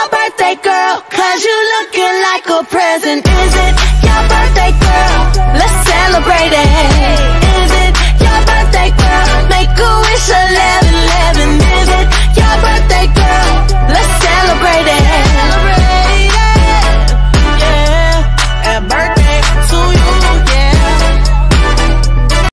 birthday, girl, 'cause you looking like a present. Is